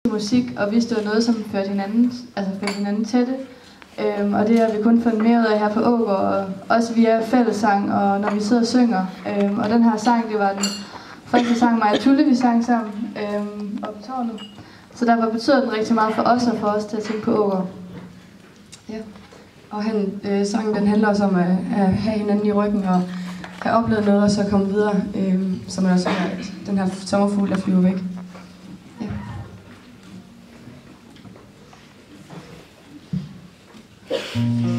musik, og vidste, det var noget, som førte hinanden tætte. Og det har vi kun fundet mere ud af her på Ågård, og også via fællessang, og når vi sidder og synger. Og den her sang, det var den første sang, mig og Tulle, vi sang sammen op på tårnet. Så derfor betyder den rigtig meget for os, og for os til at tænke på Ågård. Ja, og sangen den handler også om at have hinanden i ryggen, og have oplevet noget, og så komme videre, så man også hører, at den her sommerfugl, der flyver væk. Ja.